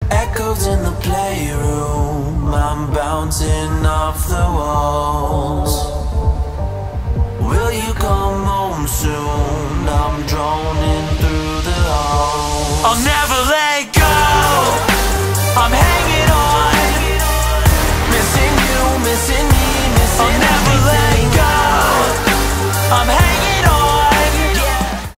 Echoes in the playroom, I'm bouncing off the walls. Will you come home soon? I'm droning through the halls. I'll never let